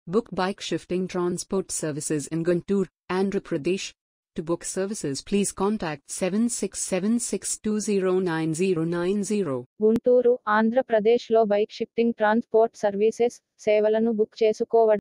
Book bike shifting transport services in Guntur, Andhra Pradesh. To book services, please contact 7676209090. Guntur, ఆంధ్రప్రదేశ్లో bike shifting transport services సేవలను book చేసుకోవడం